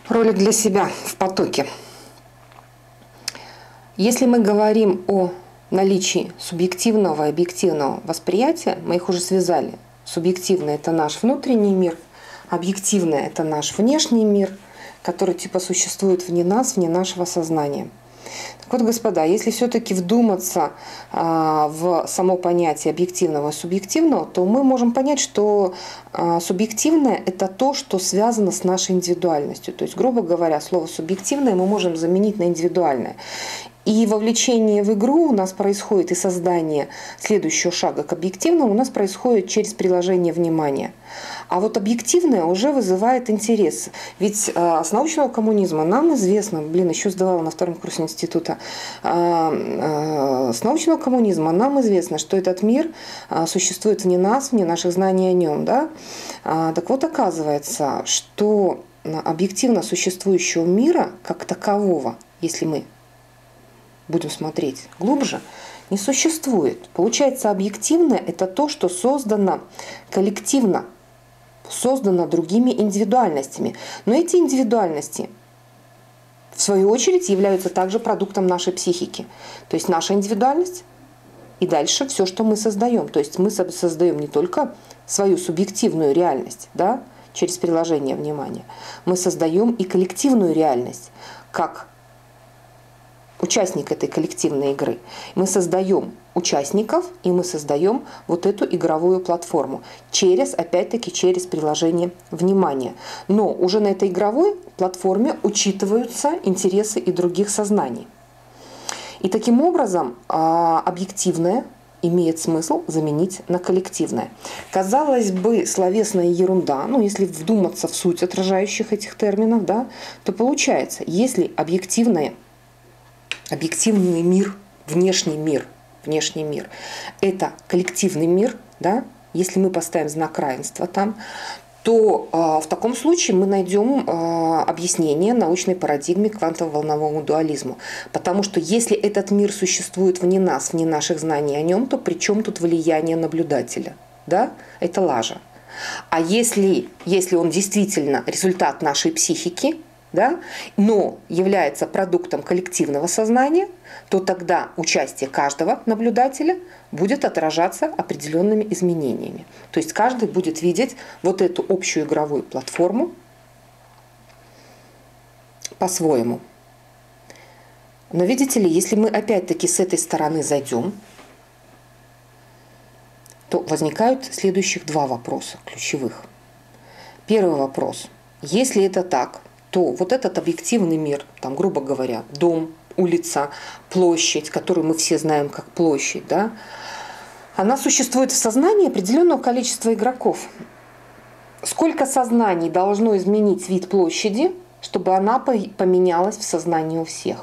Ролик для себя в потоке. Если мы говорим о наличии субъективного и объективного восприятия, мы их уже связали. Субъективное – это наш внутренний мир, объективное – это наш внешний мир, который типа существует вне нас, вне нашего сознания. Так вот, господа, если все-таки вдуматься в само понятие объективного и субъективного, то мы можем понять, что субъективное – это то, что связано с нашей индивидуальностью. То есть, грубо говоря, слово «субъективное» мы можем заменить на «индивидуальное». И вовлечение в игру у нас происходит, и создание следующего шага к объективному у нас происходит через приложение внимания. А вот объективное уже вызывает интерес. Ведь с научного коммунизма нам известно, еще сдавала на втором курсе института, с научного коммунизма нам известно, что этот мир существует вне нас, вне наших знаний о нем. Да? Так вот, оказывается, что объективно существующего мира как такового, если мы будем смотреть глубже, не существует. Получается, объективное – это то, что создано коллективно, создано другими индивидуальностями. Но эти индивидуальности, в свою очередь, являются также продуктом нашей психики. То есть наша индивидуальность и дальше все, что мы создаем. То есть мы создаем не только свою субъективную реальность, да, через приложение внимания, мы создаем и коллективную реальность, как участник этой коллективной игры. Мы создаем участников, и мы создаем вот эту игровую платформу опять-таки через приложение внимания. Но уже на этой игровой платформе учитываются интересы и других сознаний. И таким образом объективное имеет смысл заменить на коллективное. Казалось бы, словесная ерунда, если вдуматься в суть отражающих этих терминов, да, то получается, если объективный мир, внешний мир, это коллективный мир, да, если мы поставим знак равенства там, то в таком случае мы найдем объяснение научной парадигме квантово-волновому дуализму. Потому что если этот мир существует вне нас, вне наших знаний о нем, то при чем тут влияние наблюдателя? Да? Это лажа. А если он действительно результат нашей психики, да, но является продуктом коллективного сознания, то тогда участие каждого наблюдателя будет отражаться определенными изменениями. То есть каждый будет видеть вот эту общую игровую платформу по-своему. Но видите ли, если мы опять-таки с этой стороны зайдем, то возникают следующих два вопроса ключевых. Первый вопрос. Если это так, то вот этот объективный мир, там, грубо говоря, дом, улица, площадь, которую мы все знаем как площадь, да, она существует в сознании определенного количества игроков. Сколько сознаний должно изменить вид площади, чтобы она поменялась в сознании у всех?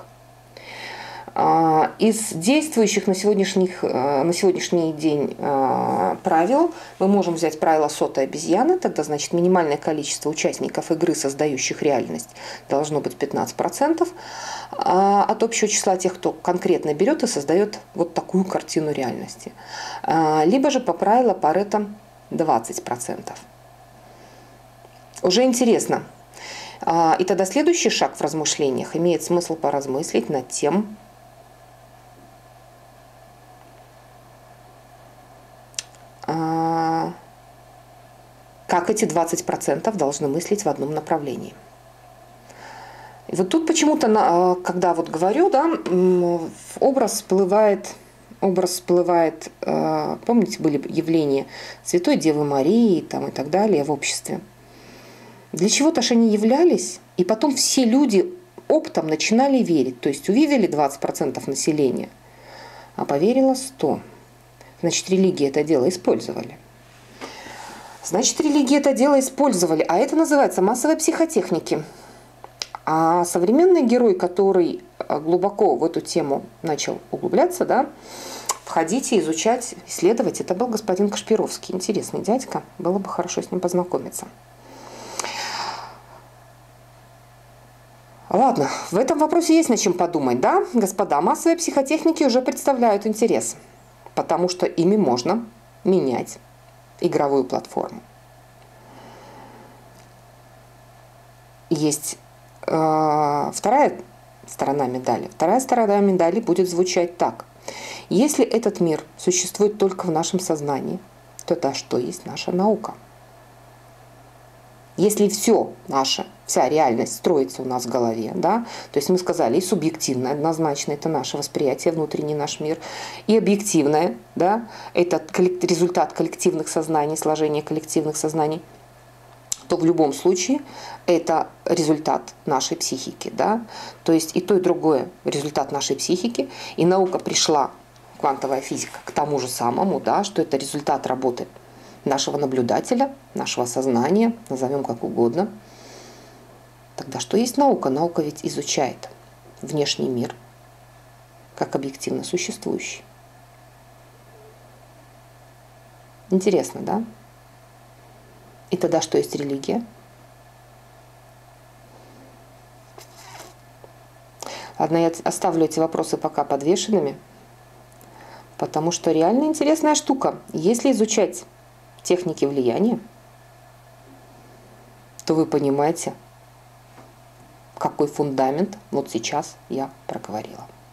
Из действующих на сегодняшний день правил мы можем взять правило сотой обезьяны, тогда значит минимальное количество участников игры, создающих реальность, должно быть 15% от общего числа тех, кто конкретно берет и создает вот такую картину реальности. Либо же по правилу Парето 20%. Уже интересно. И тогда следующий шаг в размышлениях имеет смысл поразмыслить над тем, как эти 20% должны мыслить в одном направлении. И вот тут почему-то, когда вот говорю, да, образ всплывает, помните, были явления Святой Девы Марии там, и так далее в обществе. Для чего-то же они являлись, и потом все люди оптом начинали верить. То есть увидели 20% населения, а поверило 100%. Значит, религии это дело использовали. А это называется массовой психотехники. А современный герой, который глубоко в эту тему начал углубляться, да, входить, изучать, исследовать, это был господин Кашпировский. Интересный дядька, было бы хорошо с ним познакомиться. Ладно, в этом вопросе есть над чем подумать, да, господа? Массовые психотехники уже представляют интерес, потому что ими можно менять игровую платформу. Есть вторая сторона медали. Вторая сторона медали будет звучать так. Если этот мир существует только в нашем сознании, то это что есть наша наука? Если все наше, вся реальность строится у нас в голове, да, то есть мы сказали и субъективное, однозначно, это наше восприятие, внутренний наш мир, и объективное, да, это результат коллективных сознаний, сложения коллективных сознаний, то в любом случае это результат нашей психики, да, то есть и то, и другое результат нашей психики, и наука пришла, квантовая физика, к тому же самому, да, что это результат работы нашего наблюдателя, нашего сознания, назовем как угодно. Тогда что есть наука? Наука ведь изучает внешний мир как объективно существующий. Интересно, да? И тогда что есть религия? Ладно, я оставлю эти вопросы пока подвешенными, потому что реально интересная штука. Если изучать техники влияния, то вы понимаете, какой фундамент вот сейчас я проговорила.